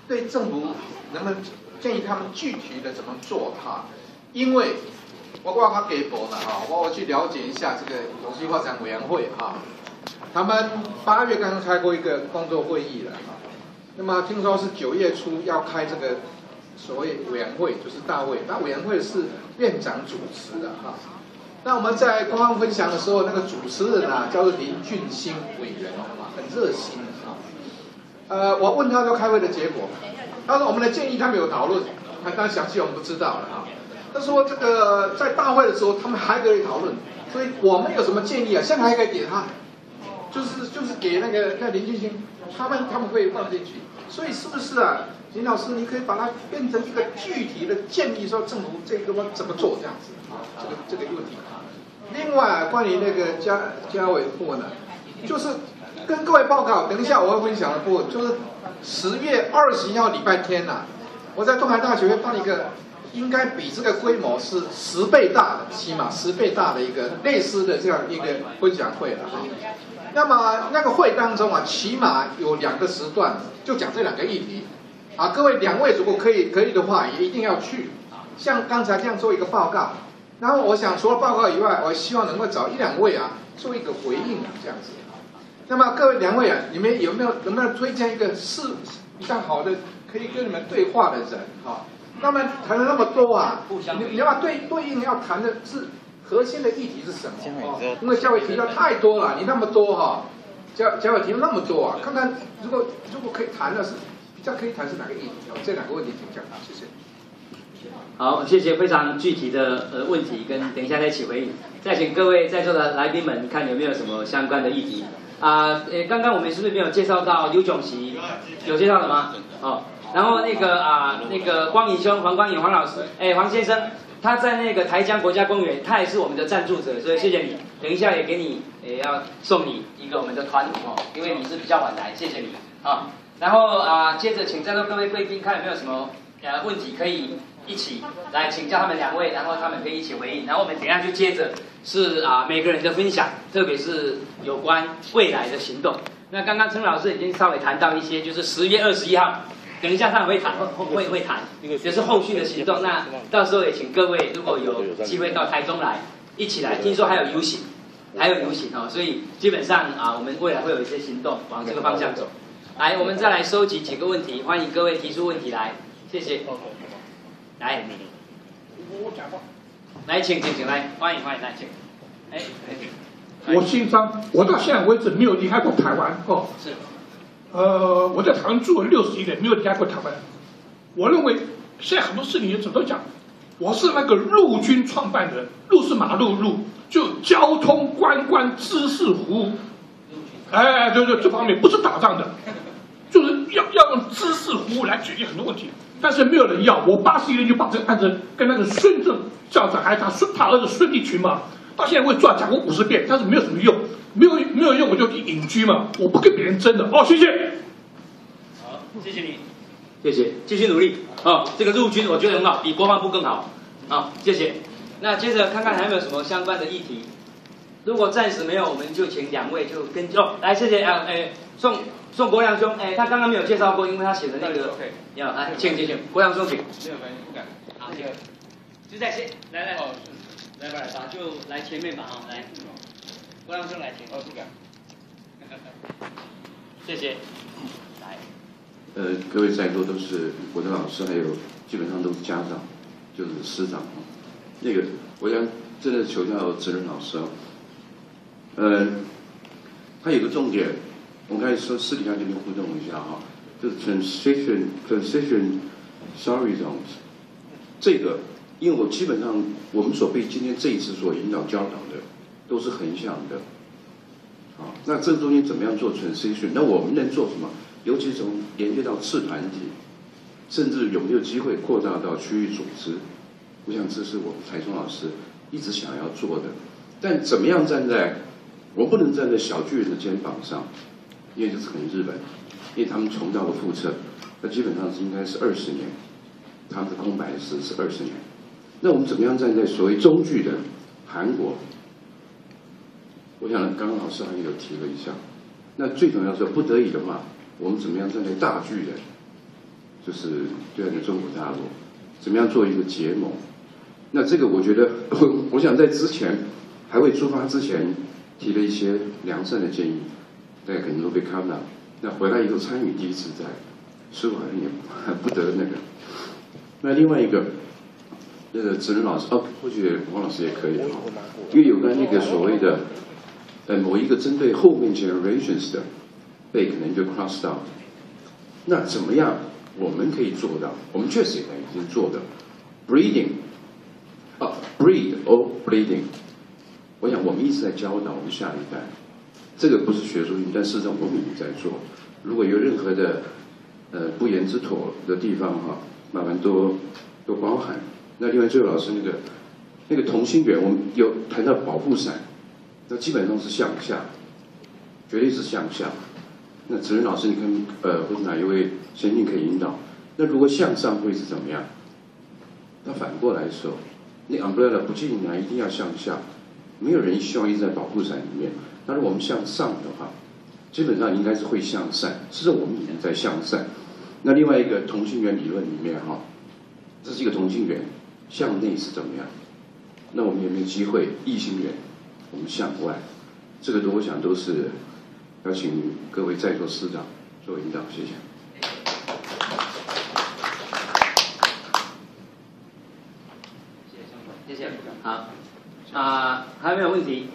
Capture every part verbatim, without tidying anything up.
对政府能不能建议他们具体的怎么做哈？因为我我他给博了哈，我我去了解一下这个永续发展委员会哈，他们八月刚刚开过一个工作会议了哈，那么听说是九月初要开这个所谓委员会，就是大会，那委员会是院长主持的哈。那我们在官方分享的时候，那个主持人啊叫做林俊兴委员啊，很热心啊。呃，我问他说开会的结果，他说我们的建议他们有讨论，他当然详细我们不知道了啊。他说这个在大会的时候他们还可以讨论，所以我们有什么建议啊，现在还可以给他，就是就是给那个那林俊兴，他们他们会放进去。所以是不是啊，林老师，你可以把它变成一个具体的建议，说政府这个怎么做这样子啊？这个这个问题。另外，关于那个家家委部呢，就是跟各位报告，等一下我会分享的部分，就是十月二十一号礼拜天呐、啊，我在东海大学会办一个，应该比这个规模是十倍大的，起码十倍大的一个类似的这样一个分享会了哈。那么那个会当中啊，起码有两个时段，就讲这两个议题啊。各位两位如果可以可以的话，也一定要去，像刚才这样做一个报告。然后我想除了报告以外，我希望能够找一两位啊做一个回应啊这样子。那么各位两位啊，你们有没有能不能推荐一个是比较好的可以跟你们对话的人啊？那么谈了那么多啊，你你要对对应要谈的是核心的议题是什么？哦，因为教委提到太多了，你那么多哈、啊，教教委提那么多啊，看看如果如果可以谈的是比较可以谈是哪个议题？哦，这两个问题请讲，谢谢。 好，谢谢非常具体的呃问题，跟等一下再一起回应。再请各位在座的来宾们，看有没有什么相关的议题啊？呃，刚刚我们是不是没有介绍到刘炯锡？有介绍了吗？哦，然后那个啊，那个光影兄黄光影黄老师，哎，黄先生，他在那个台江国家公园，他也是我们的赞助者，所以谢谢你。等一下也给你，也要送你一个我们的团哦，因为你是比较晚来，谢谢你啊。然后啊，接着请在座各位贵宾看有没有什么呃问题可以一起来请教他们两位，然后他们可以一起回应，然后我们等一下就接着是啊每个人的分享，特别是有关未来的行动。那刚刚陈老师已经稍微谈到一些，就是十月二十一号，等一下他会谈会会谈，就是后续的行动。那到时候也请各位如果有机会到台中来，一起来，听说还有游行，还有游行哦，所以基本上啊我们未来会有一些行动往这个方向走。来，我们再来收集几个问题，欢迎各位提出问题来，谢谢。来， 我讲话。 来，请请请来，欢迎欢迎来，请。哎， 我姓张，我到现在为止没有离开过台湾哦。 是。 呃，我在台湾住了六十一年，没有离开过台湾。我认为现在很多事情也怎么讲，我是那个陆军创办人，陆是马路路，就交通观光知识服务。哎，对对，这方面不是打仗的，就是要要用知识服务来解决很多问题。但是没有人要，我八十一年就把这个案子跟那个孙正校长还有他孙他儿子孙立群嘛，到现在我也转讲过五十遍，但是没有什么用，没有没有用我就隐居嘛，我不跟别人争的。哦，谢谢。 好，谢谢你，谢谢，继续努力哦。这个陆军我觉得很好，比国防部更好。好，谢谢。那接着看看还有没有什么相关的议题。如果暂时没有，我们就请两位就跟哦，来，谢谢啊，哎，宋宋国良兄，哎，他刚刚没有介绍过，因为他写的那个，要来，请请请，国良兄请。 没有关系，不敢。 好，这个就在先，来来，哦，来吧来吧，就来前面吧，哈，来，国良兄来前。 哦，不敢。 谢谢。来。 呃，各位在座都是我的老师，还有基本上都是家长，就是师长。那个，我想真的求教责任老师哦。呃，他有个重点，我刚才说私底下跟您互动一下哈，就是 transition transition sorry zones， 这个，因为我基本上我们所被今天这一次所引导教导的都是横向的，啊，那这中间怎么样做 transition？ 那我们能做什么？尤其从连接到次团体，甚至有没有机会扩大到区域组织？我想这是我们台中老师一直想要做的，但怎么样站在我不能站在小巨人的肩膀上，因为就是很日本，因为他们重蹈了覆辙，那基本上是应该是二十年，他们的空白时是二十年。那我们怎么样站在所谓中巨人韩国？我想刚刚老师好像有提了一下。那最重要是不得已的话，我们怎么样站在大巨人就是对岸的中国大陆，怎么样做一个结盟？那这个我觉得，我想在之前还未出发之前提了一些良善的建议，大家可能都被看到。那回来以后参与第一次在，似乎好像也不得那个。那另外一个，那个子仁老师哦，或许王老师也可以哈，因为有关那个所谓的，呃，某一个针对后面 generations 的，被可能就 cross down。那怎么样我们可以做到？我们确实也已经做的 breeding， 啊 breed or bleeding。我想我们一直在教导我们下一代，这个不是学术性，但事实上我们已经在做。如果有任何的呃不言之妥的地方哈，慢慢多多包涵。那另外最后老师那个那个同心圆，我们有谈到保护伞，那基本上是向下，绝对是向下。那子仁老师，你看呃或者哪一位先进可以引导？那如果向上会是怎么样？那反过来说，那 umbrella 不建议呢一定要向下。没有人希望一直在保护伞里面。那如果我们向上的话，基本上应该是会向善。事实上我们已经在向善。那另外一个同心圆理论里面哈，这是一个同心圆，向内是怎么样？那我们有没有机会异心圆？我们向外，这个都我想都是要请各位在座师长做引导，谢谢。 谢谢，好。啊、呃，还有没有问题？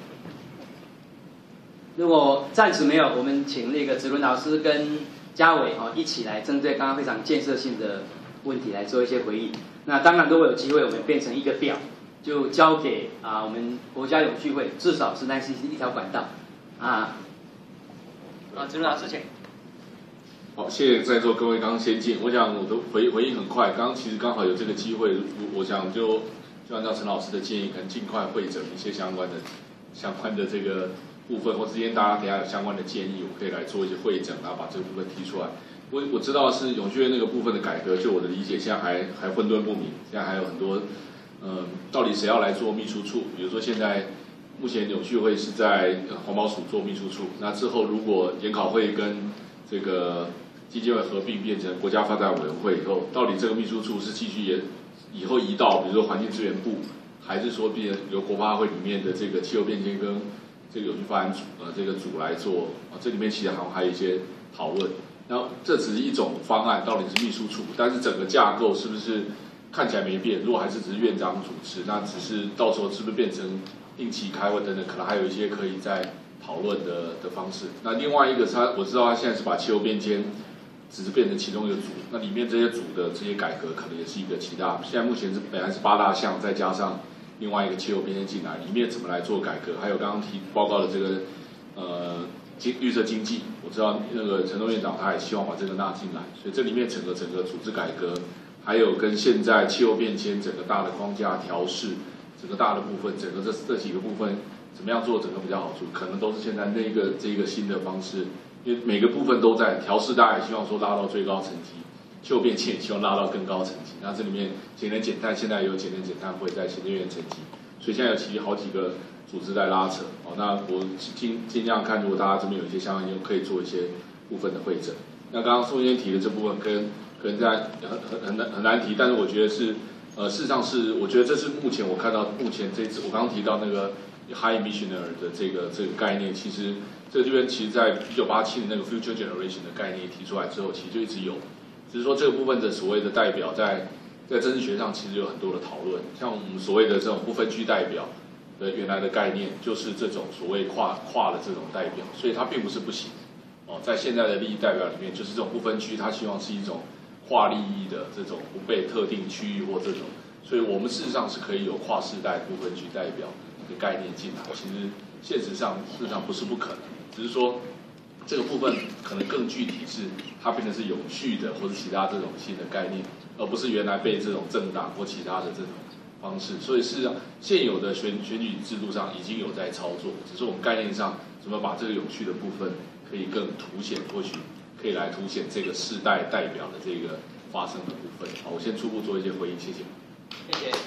如果暂时没有，我们请那个子伦老师跟嘉伟哦一起来针对刚刚非常建设性的问题来做一些回应。那当然，如果有机会，我们变成一个表，就交给啊、呃、我们国家永续会，至少是那是一条管道啊。啊，子伦老师请。 好，谢谢在座各位刚刚先进。我想我的回回应很快，刚刚其实刚好有这个机会，我我想就。就按照陈老师的建议，可能尽快会诊一些相关的、相关的这个部分，或之间大家等一下有相关的建议，我可以来做一些会诊，然后把这个部分提出来。我我知道是永续会那个部分的改革，就我的理解，现在还还混沌不明，现在还有很多，嗯，到底谁要来做秘书处？比如说现在目前永续会是在环保署做秘书处，那之后如果研考会跟这个基金会合并变成国家发展委员会以后，到底这个秘书处是继续也？以后移到比如说环境资源部，还是说变由国发会里面的这个气候变迁跟这个永续发展组呃这个组来做啊，这里面其实好像还有一些讨论。然后这只是一种方案，到底是秘书处，但是整个架构是不是看起来没变？如果还是只是院长主持，那只是到时候是不是变成定期开会等等，可能还有一些可以再讨论的的方式。那另外一个是他我知道他现在是把气候变迁。只是变成其中一个组，那里面这些组的这些改革可能也是一个其他。现在目前是本来是八大项，再加上另外一个气候变迁进来，里面怎么来做改革？还有刚刚提报告的这个呃经绿色经济，我知道那个陈东院长他也希望把这个纳进来，所以这里面整个整个组织改革，还有跟现在气候变迁整个大的框架调试，整个大的部分，整个这这几个部分怎么样做整个比较好处，可能都是现在那个这个新的方式。因为每个部分都在调试，大家也希望说拉到最高层级，气候变迁也希望拉到更高层级。那这里面节能减碳，现在有节能减碳会在行政院层级，所以现在有其实好几个组织在拉扯。哦，那我尽尽量看，如果大家这边有一些相关应用，可以做一些部分的会诊。那刚刚宋先提的这部分跟可能在很很很难很难提，但是我觉得是呃事实上是，我觉得这是目前我看到目前这次我刚刚提到那个 high emissioner 的这个这个概念，其实。这个这边其实，在一九八七年那个 future generation 的概念提出来之后，其实就一直有，只是说这个部分的所谓的代表在在政治学上其实有很多的讨论，像我们所谓的这种不分区代表的原来的概念，就是这种所谓跨跨的这种代表，所以它并不是不行哦，在现在的利益代表里面，就是这种不分区，它希望是一种跨利益的这种不被特定区域或这种，所以我们事实上是可以有跨世代不分区代表的概念进来，其实现实上事实上不是不可能。只是说，这个部分可能更具体是它变成是永续的，或者其他这种新的概念，而不是原来被这种政党或其他的这种方式。所以事实上，现有的选选举制度上已经有在操作，只是我们概念上怎么把这个永续的部分可以更凸显，或许可以来凸显这个世代代表的这个发生的部分。好，我先初步做一些回应，谢谢。 谢谢。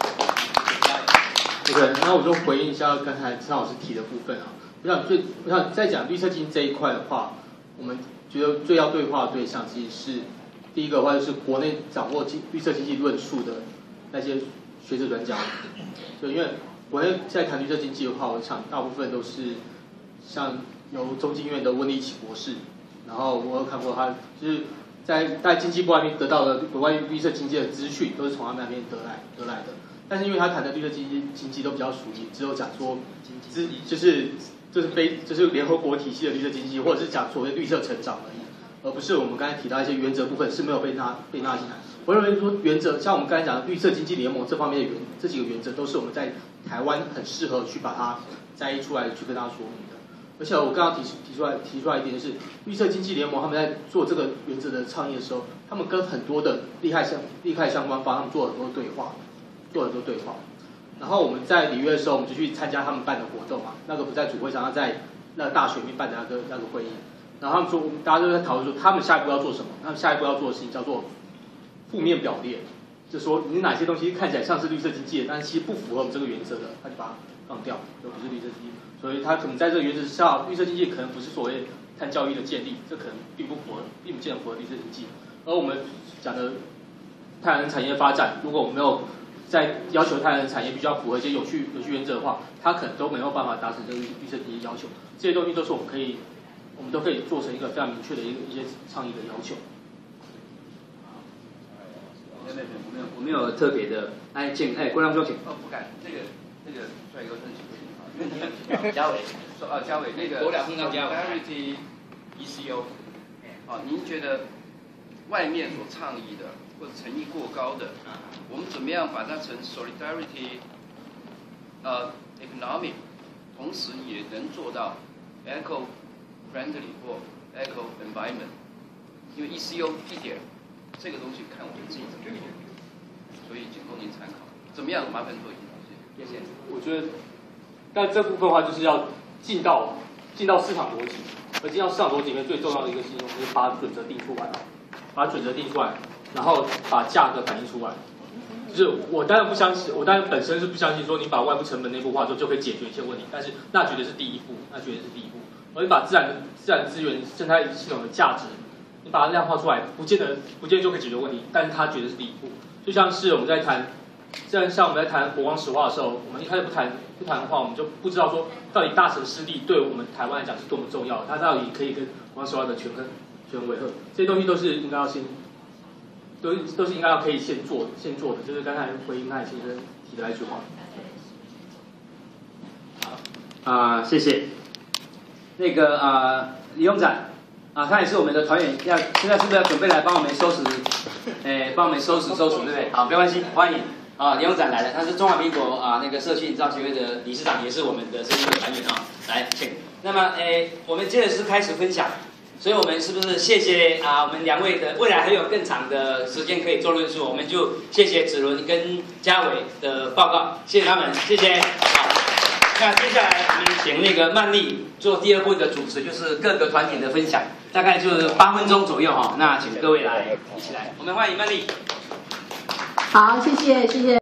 对，那我就回应一下刚才陈老师提的部分啊。我想最，我想在讲绿色基金这一块的话，我们觉得最要对话的对象其实是第一个的话就是国内掌握经绿色经济论述的那些学者专家，就因为国内在谈绿色经济的话，我想大部分都是像由中经院的温立起博士，然后我有看过他就是在在经济部那边得到的关于绿色经济的资讯，都是从他们那边得来得来的。但是因为他谈的绿色经济经济都比较属于只有讲说资就是就是非就是联合国体系的绿色经济，或者是讲所谓绿色成长而已，而不是我们刚才提到一些原则部分是没有被纳被纳进来。我认为说原则，像我们刚才讲的绿色经济联盟这方面的原这几个原则，都是我们在台湾很适合去把它摘出来去跟大家说明的。而且我刚刚提提出来提出来一点，就是绿色经济联盟他们在做这个原则的倡议的时候，他们跟很多的利害相利害相关方，他们做了很多对话，做了很多对话。然后我们在里约的时候，我们就去参加他们办的活动嘛，那个不在主会上，他在那个大学里面办的那个那个会议。然后他们说，大家都在讨论说，他们下一步要做什么？他们下一步要做的事情叫做负面表列，就说你哪些东西看起来像是绿色经济的，但是其实不符合我们这个原则的，他就把它放掉，就不是绿色经济。所以他可能在这个原则下，绿色经济可能不是所谓碳交易的建立，这可能并不符合，并不见得符合绿色经济。而我们讲的太阳能产业发展，如果我们没有在要求太阳能产业必须要符合一些有趣有趣原则的话，它可能都没有办法达成这个绿色经济要求。这些东西都是我们可以，我们都可以做成一个非常明确的一个一些倡议的要求。 没有没有没有，我没有特别的。哎，请哎郭亮兄请。 哦，不敢，那个那个帅哥真是。嘉伟，说啊，嘉伟，那个 Solidarity E C O， 啊，您觉得外面所倡议的或者诚意过高的，我们怎么样把它成 Solidarity 呃 Economic， 同时也能做到 Eco Friendly 或 Eco Environment？ 因为 E C O 一点这个东西看我们自己怎么做，所以仅供您参考。怎么样？麻烦做一下，谢谢。 我觉得。但这部分的话，就是要进到进到市场逻辑，而进到市场逻辑里面最重要的一个事情，就是把准则定出来，把准则定出来，然后把价格反映出来。就是我当然不相信，我当然本身是不相信说你把外部成本内部化之后就可以解决一些问题，但是那绝对是第一步，那绝对是第一步。而你把自然自然资源生态系统的价值，你把它量化出来，不见得不见得就可以解决问题，但是它绝对是第一步。就像是我们在谈。像像我们在谈国光石化的时候，我们一开始不谈不谈的话，我们就不知道说到底大城湿地对我们台湾来讲是多么重要，它到底可以跟国光石化的权衡权衡为何？这些东西都是应该要先，都都是应该要可以先做先做的，就是刚才回应刚才先生提的那句话。 好啊、呃，谢谢。那个啊、呃，李勇展啊，他也是我们的团员，要现在是不是要准备来帮我们收拾？哎，帮我们收拾收拾，对不对？好，没关系，欢迎。啊，李勇展来了，他是中华民国啊那个社区营造协会的理事长，也是我们的社区的团员啊。来，请。那么，诶，我们接着是开始分享，所以我们是不是谢谢啊我们两位的未来还有更长的时间可以做论述，我们就谢谢子伦跟嘉伟的报告，谢谢他们，谢谢。好，那接下来我们请那个曼丽做第二部的主持，就是各个团体的分享，大概就是八分钟左右哈。那请各位来一起来，我们欢迎曼丽。 好，谢谢，谢谢。